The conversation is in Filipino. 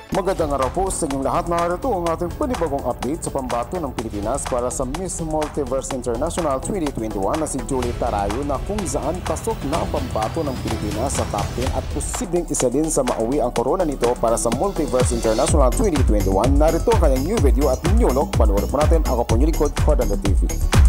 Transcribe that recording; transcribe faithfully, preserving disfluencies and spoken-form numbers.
Magandang araw po sa inyong lahat. Narito ang ating panibagong update sa pambato ng Pilipinas para sa Miss Multiverse International twenty twenty-one na si Julie Tarrayo, na kung saan pasok na ang pambato ng Pilipinas sa top ten at posibleng isa din sa mauwi ang corona nito para sa Multiverse International twenty twenty-one. Narito ang kanyang new video at new look. Panoorin po natin. Ako po yung likod, Kodanda T V.